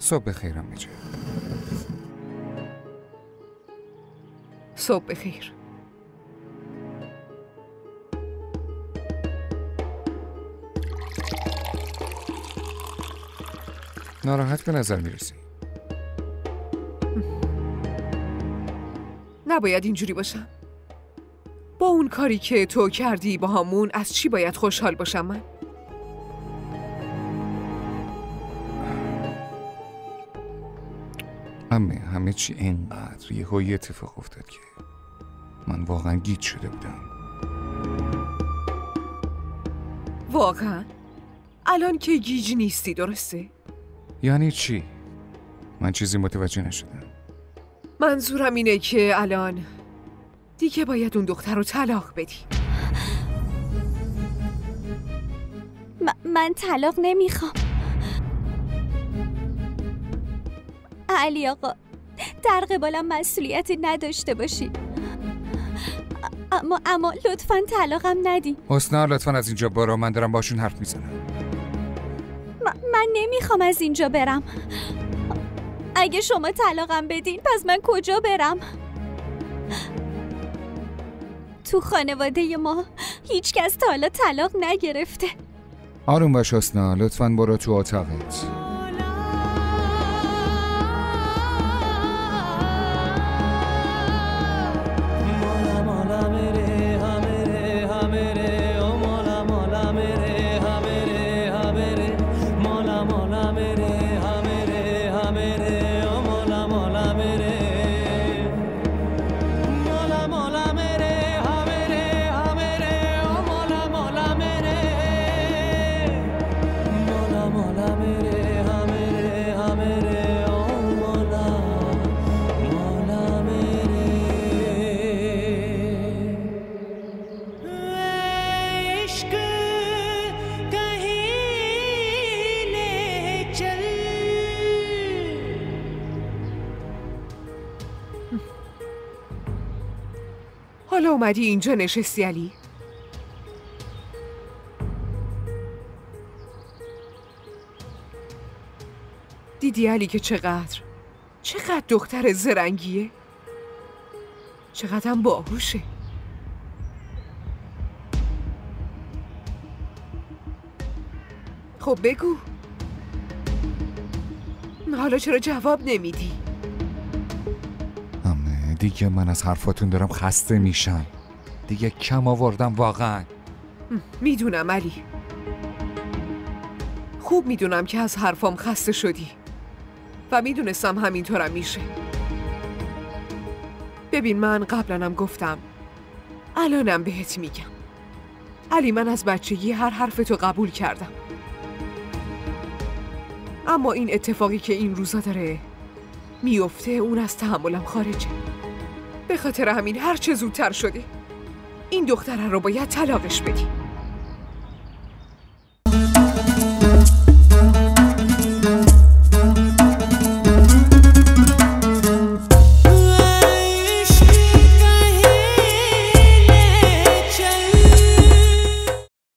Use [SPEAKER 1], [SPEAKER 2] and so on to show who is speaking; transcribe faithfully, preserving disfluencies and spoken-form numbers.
[SPEAKER 1] صبح بخیر عمه جان.
[SPEAKER 2] صبح بخیر.
[SPEAKER 1] ناراحت به نظر میرسی.
[SPEAKER 2] نباید اینجوری باشم. با اون کاری که تو کردی با همون از چی باید خوشحال باشم من؟
[SPEAKER 1] همه همه چی اینقدر یه هایی اتفاق افتاد که من واقعا گیج شده بودم.
[SPEAKER 2] واقعا؟ الان که گیج نیستی درسته؟
[SPEAKER 1] یعنی چی؟ من چیزی متوجه نشدم.
[SPEAKER 2] منظورم اینه که الان دیگه باید اون دختر رو طلاق بدی.
[SPEAKER 3] م- من طلاق نمیخوام علی آقا، در قبالم مسئولیتی نداشته باشی، اما اما لطفاً طلاقم ندی.
[SPEAKER 1] حسنا لطفاً از اینجا برو، من دارم باشون حرف میزنم.
[SPEAKER 3] من نمیخوام از اینجا برم. اگه شما طلاقم بدین پس من کجا برم؟ تو خانواده ما هیچ کس تا حالا طلاق نگرفته.
[SPEAKER 1] آروم باش حسنا، لطفاً برو تو اتاقت.
[SPEAKER 2] حالا اومدی اینجا نشستی علی؟ دیدی علی که چقدر چقدر دختر زرنگیه؟ چقدر هم باهوشه. خب بگو، حالا چرا جواب نمیدی؟
[SPEAKER 1] دیگه من از حرفاتون دارم خسته میشم. دیگه کم آوردم واقعا.
[SPEAKER 2] میدونم علی، خوب میدونم که از حرفام خسته شدی و میدونستم همینطورم میشه. ببین من قبلنم گفتم، الانم بهت میگم علی، من از بچگی هر حرفتو قبول کردم، اما این اتفاقی که این روزا داره میفته اون از تحملم خارجه. به خاطر همین هر چه زودتر شده این دختره رو باید طلاقش بدی.